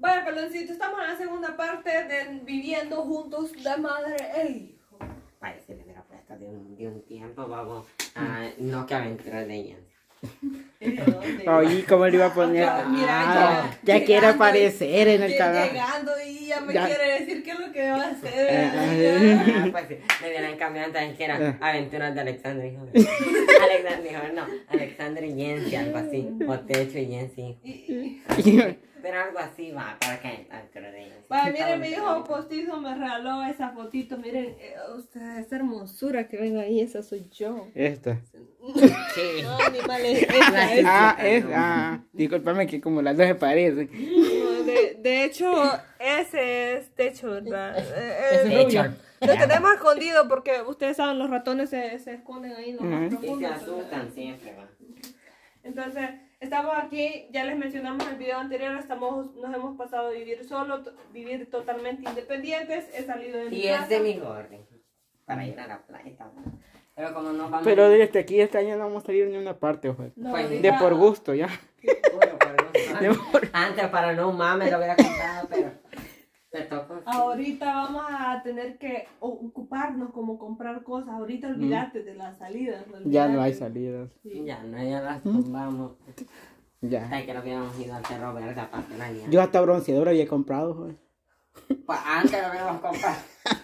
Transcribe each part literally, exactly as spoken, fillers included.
Bueno, peloncito, estamos en la segunda parte de Viviendo Juntos de Madre e Hijo. Parece que me la presta de un, de un tiempo, vamos. Ah, no que aventuras de ella. Oye, ¿cómo le iba a poner? Ah, mira, Ah, ya, ya quiere llegando aparecer en el y- canal. Llegando y ya me Ya. quiere decir qué es lo que va a hacer. Ah, pues sí, me dieron cambiando antes que era aventuras de Alexander, hijo. Alexander dijo, no, Alexander y Jensi, algo así. O Techo y Jensi. Y- y- Pero algo así va, para que aventuras de Jensi. Vaya, miren, mi hijo postizo me regaló esa fotito. Miren, eh, usted, esa hermosura que ven ahí, esa soy yo. Esta. No, animales, esa es. Ah, es. Ah, discúlpame que como las dos se parecen. No, de, de hecho, ese es techo, ¿verdad? Eh, eh, Techo. Lo tenemos escondido porque ustedes saben, los ratones se, se esconden ahí en lo más Ujú. Y se profundo. asustan siempre, va. Entonces, estamos aquí, ya les mencionamos en el video anterior, estamos, nos hemos pasado a vivir solos, vivir totalmente independientes. He salido de mi Y casa. es de mi gorri. Para ir a la playa también. Pero como no vamos. Pero desde aquí este año no vamos a salir ni una parte, ojo. No, Pues, ahorita- De por gusto, ya. Bueno, pero no- De por- Antes para no mames lo hubiera contado, pero te tocó. Ahorita vamos a tener que o- ocuparnos como comprar cosas. Ahorita olvídate de las salidas. Ya no hay olvídate. salidas. Sí. Ya, no, ya las tumbamos. Ya. Ay, que no habíamos ido al Cerro Verde a pasar la niña. Yo hasta bronceador había comprado, joder. Pues antes lo habíamos comprado.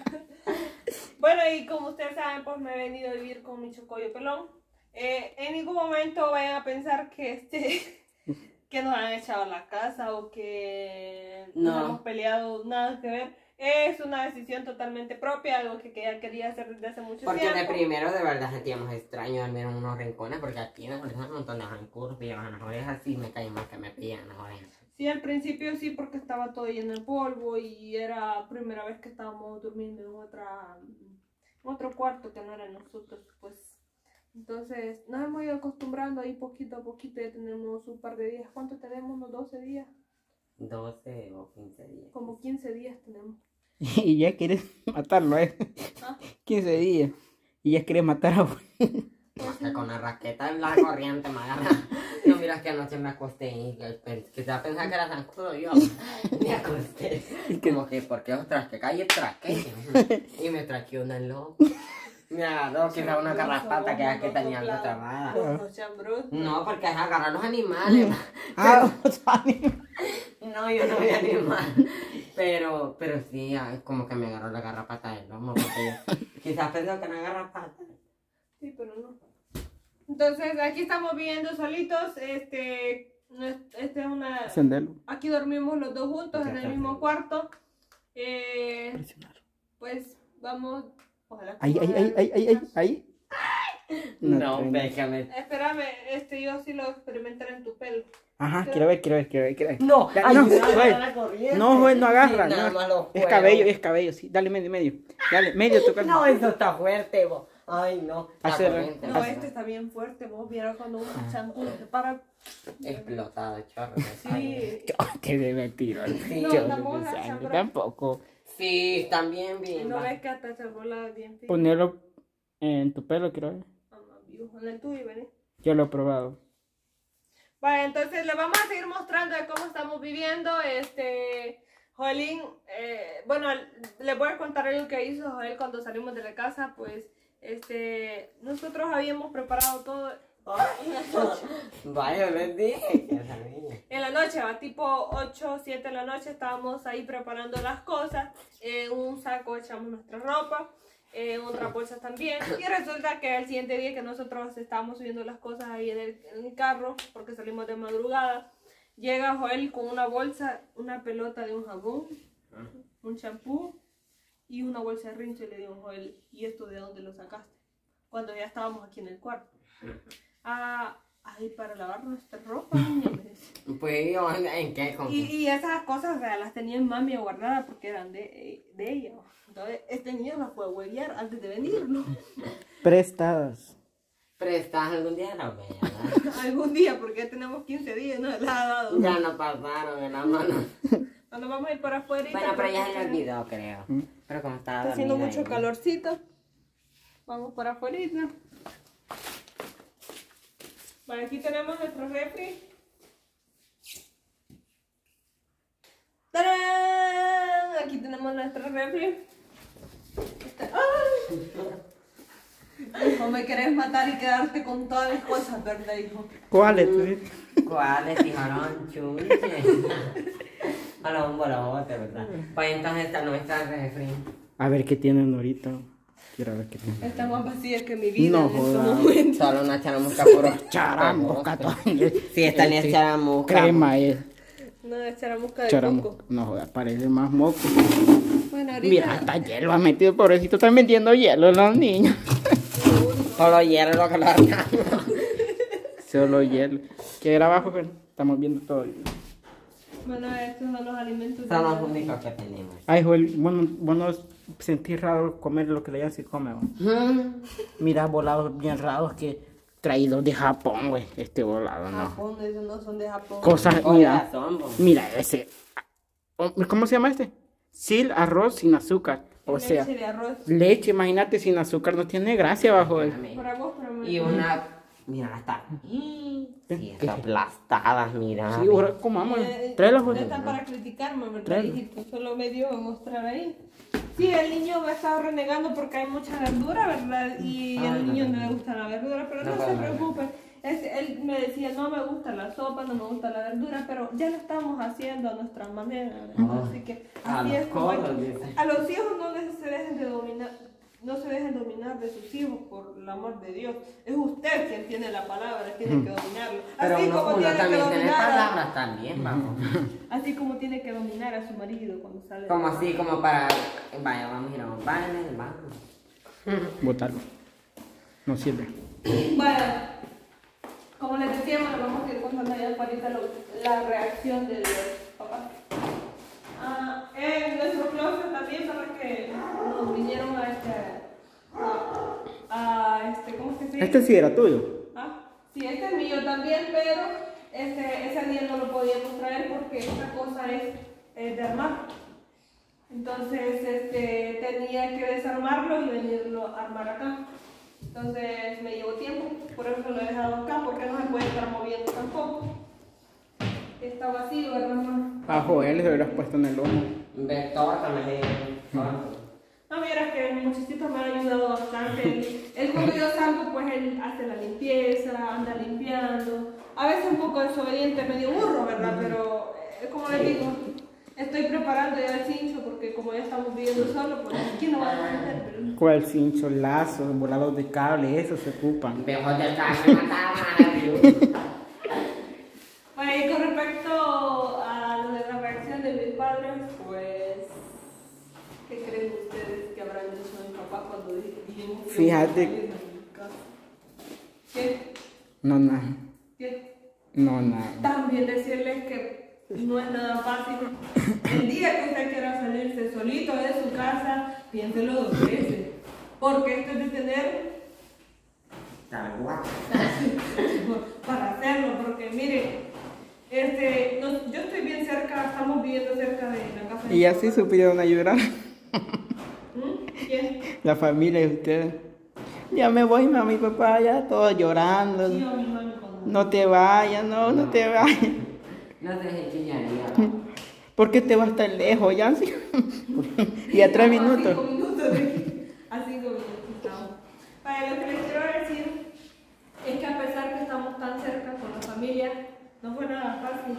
Bueno, y como ustedes saben, pues me he venido a vivir con mi chocollo pelón. Eh, en ningún momento vayan a pensar que este que nos han echado a la casa o que nos No. hemos peleado, nada que ver. Es una decisión totalmente propia, algo que, que ya quería hacer desde hace mucho Porque tiempo. de primero de verdad sentíamos extraño dormir en unos rincones, porque aquí en el un montón de zancudos pillaban las orejas y me caí más que me pillan las orejas. Sí, al principio sí, porque estaba todo lleno de polvo y era primera vez que estábamos durmiendo en otra en otro cuarto que no era nosotros, pues. Entonces nos hemos ido acostumbrando ahí poquito a poquito, ya tenemos un par de días. ¿Cuánto tenemos? ¿Unos doce días? doce o quince días. Como quince días tenemos. Y ya quieres matarlo, ¿eh? Ah. quince días. Y ya quieres matar a uno. No, que con la raqueta en la corriente me agarra. No, miras que anoche me acosté y que, que se va a pensar que era zancudo yo. Me acosté. Como que, ¿por qué ostras? Que calle traque. Y me traqueó una loco. Me agarró que era una garrapata que era que tenía algo trabada. Los chambros. No, porque es agarrar los animales. Ah, No, yo no vi animal. Pero, pero sí, ay, como que me agarró la garrapata del lomo. Porque yo quizás pensó que era garrapata. Sí, pero no. Entonces aquí estamos viviendo solitos. Este, no es- este es una... Sendelo. Aquí dormimos los dos juntos en el mismo cuarto. Eh, pues vamos. Ojalá que Ahí, ahí, no ahí, haya- ahí, ahí, ahí, ahí. No, tengo. déjame. Espérame, este yo sí lo experimentaré en tu pelo. Ajá, quiero ver, quiero ver, quiero ver, quiero ver. No, Ya, ay, no, mira, joder. la corriente. No, joder, no agarra. Sí, nada no. más los Es juegos. cabello, es cabello, sí. Dale medio, medio. Dale, medio, toca. No, eso está fuerte, vos. Ay, no. La Hacer- corriente. No, este está bien fuerte. Vos vieras cuando un zancudo se para. Explotado, chorro. Sí. Te de mentira. Sí. No, Yo tampoco de la sangre, chambra. tampoco. Sí, también Y bien. no va. ves que hasta se rola bien fino. Ponerlo en tu pelo, quiero ver. Mamá, viejo, en el tuyo, vení. Yo lo he probado. Vale, entonces le vamos a seguir mostrando de cómo estamos viviendo. Este, Joelín, eh, bueno, le voy a contar algo que hizo Joel cuando salimos de la casa. Pues, este, nosotros habíamos preparado todo en la noche. Vaya, les dije que esa niña. En la noche, a tipo ocho, siete de la noche, estábamos ahí preparando las cosas. En un saco echamos nuestra ropa. En otras bolsas también. Y resulta que el siguiente día que nosotros estábamos subiendo las cosas ahí en el, en el carro, porque salimos de madrugada, llega Joel con una bolsa, una pelota de un jabón, un champú y una bolsa de rincho. Y le digo, Joel, ¿y esto de dónde lo sacaste? Cuando ya estábamos aquí en el cuarto. Ah, ay, para lavar nuestra ropa, niña, me dice. Pues yo, ¿en qué? ¿Con Y, qué? y esas cosas, o sea, las tenía en mami guardadas porque eran de, de ella. Entonces, este niño las fue a huevear antes de venir, ¿no? Prestadas. Prestas algún día la vea. Algún día, porque ya tenemos quince días, ¿no? La ha dado. Ya no pasaron en la mano. Cuando vamos a ir para afuera. Bueno, pero ya se le olvidó, creo. Mm. Pero como estaba Está haciendo dormida mucho ahí. calorcito. Vamos para afuera. Bueno, aquí tenemos nuestro refri. tenemos nuestro refri. Este- ¡Ay! Hijo, me querés matar y quedarte con todas mis cosas, ¿verdad, hijo? ¿Cuáles? tú? ¿Cuáles, hijarón? Chuche. Hola, un bolote, ¿verdad? Pues entonces esta no está el refri. A ver qué tienen ahorita. Quiero ver qué tienen. Está más vacía que mi vida No, en estos joda. momentos. Solo una charamusca puro. Charamusca. Sí, esta ni es charamusca. Crema es. No, es charamusca de Charamusca. coco. No, joda, parece más moco. Bueno, ahorita... Mira, hasta hielo ha metido, pobrecito. Están vendiendo hielo los niños. Solo hierro lo que lo armamos. Solo hielo. ¿Qué era abajo? Pero estamos viendo todo. Bueno, estos son los alimentos. Son los de- únicos que tenemos. Ay, Joel, vos no, vos no sentís raro comer lo que le hayan si come, vos. Mm. Mira, volados bien raros que traídos de Japón, güey. Este volado, no. Japón, esos no son de Japón. Cosas, Con mira. razón, vos. Mira ese. ¿Cómo se llama este? Sil, arroz sin azúcar. O Leche sea, de arroz. leche, imagínate, sin azúcar no tiene gracia bajo él. Para vos, para mí. Y una. Mira, está. Sí, está aplastada, mira. Sí, ahora comamos. Eh, Tráela, Joel. Están para criticarme, ¿verdad, Tráelo. hijito? Solo me dio a mostrar ahí. Sí, el niño me estaba renegando porque hay mucha verdura, ¿verdad? Y Ah, al no, niño no, no le no. gusta la verdura, pero No, no, no, se no, no. preocupe. Este, él me decía, no me gusta la sopa, no me gusta la verdura, pero ya lo estamos haciendo a nuestra manera, ¿verdad? Ah. Así que A así los es como hay que- codos, dice. a los hijos no les se dejen de dominar, no se dejen dominar de sus hijos por el amor de Dios. Es usted quien tiene la palabra, tiene que dominarlo. Pero Así uno, como uno tiene que también tiene dominar a- palabras también, vamos. así como tiene que dominar a su marido cuando sale. Como así, como para. Vaya, vamos a ir a un baile, vamos. Botarlo. No sirve. Bueno, como les decíamos, le vamos a ir contando ya ahorita lo- la reacción de los papás. Ah, en nuestro closet también, para que nos vinieron a este. A, a este, ¿cómo se dice? Este sí era tuyo. Ah, sí, este es mío también, pero este, ese día no lo podíamos traer porque esta cosa es, es de armar. Entonces este, tenía que desarmarlo y venirlo a armar acá. Entonces me llevó tiempo, por eso lo he dejado acá, porque no se puede estar moviendo tampoco. Está vacío, ¿verdad, mamá? A Joel se lo hubieras puesto en el lomo. Vector también. No, vieras que el muchachito me ha ayudado bastante. Él, él cuando yo salgo, pues él hace la limpieza, anda limpiando. A veces un poco desobediente, medio burro, ¿verdad? Pero, eh, como les digo, estoy preparando ya el cincho porque como ya estamos viviendo solo, pues ¿quién lo va a hacer? Pero... ¿Cuál cincho, lazos, volados de cable? Eso se ocupan. Mejor del caño, mataba. Bueno, y con respecto a lo de la reacción de mis padres, pues, ¿qué creen ustedes que habrán dicho a mi papá cuando dijimos que Fíjate. íbamos a salir de mi casa? ¿Qué? No, nada. ¿Qué? No, nada. También decirles que no es nada fácil. El día que usted quiera salirse solito de su casa, piénselo dos veces. Porque esto es de tener Está guapo. para hacerlo. Porque mire, este, no- yo estoy bien cerca, estamos viviendo cerca de la casa de Y mi así papá. supieron ayudar ¿Mm? ¿Quién? la familia de ustedes. Ya me voy, mami, papá, ya todos llorando. Sí, o mi mami cuando- No te vayas, no, no te vayas. No te dejes chillaría. ¿Por qué te vas tan lejos, Yancy? Y a tres Estamos minutos. A cinco minutos de aquí. A cinco minutos estamos. Para lo que les quiero decir es que a pesar que estamos tan cerca con la familia, no fue nada fácil.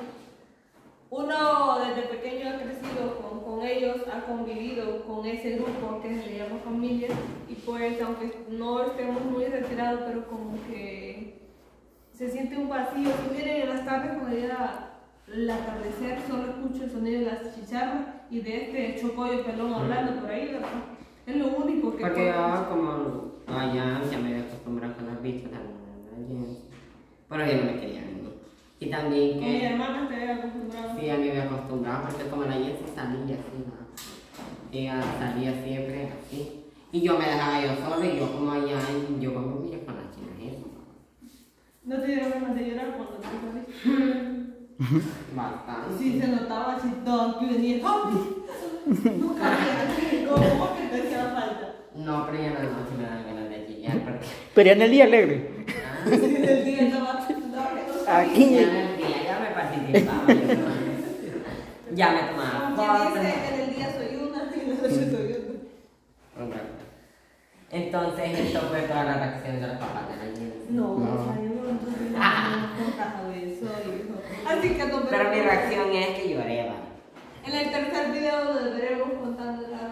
Uno desde pequeño ha crecido con, con ellos, ha convivido con ese grupo que se llama familia y pues aunque no estemos muy retirados, pero como que se siente un vacío. Si miren en las tardes cuando llega el atardecer, solo escucho el sonido de las chicharras y de este chocollo pelón hablando por ahí, ¿verdad? Es lo único que Porque puedo- yo como allá ya me había acostumbrado con los bichos también. Pero yo no me quería venir. Y también Con mi que hermana te había acostumbrado. sí, a mí me había acostumbrado porque como la Jessie salía así, ¿no? Ella salía siempre así. Y yo me dejaba yo sola y yo como allá, y yo como mira con las chinas eso. ¿No te dieron ganas de llorar cuando te saliste? Bastante. Sí, se notaba así todo que venía. ¡Papi! Nunca había como que te hacía falta. No, pero ya en la noche me dan ganas de chillar porque... Pero en el día alegre. Ah, Sí, del día estaba estaba que no sabía. Aquí. ya me día, ya me participaba yo. Ya me tomaba Como quien fotos. dice, en el día soy una y Entonces, esto fue toda la reacción de los papás de la niña. No, no. O sea, yo no, entonces no contado eso, hijo. Así que no. Pero mi reacción es que lloré, va. En el tercer video donde veremos contando la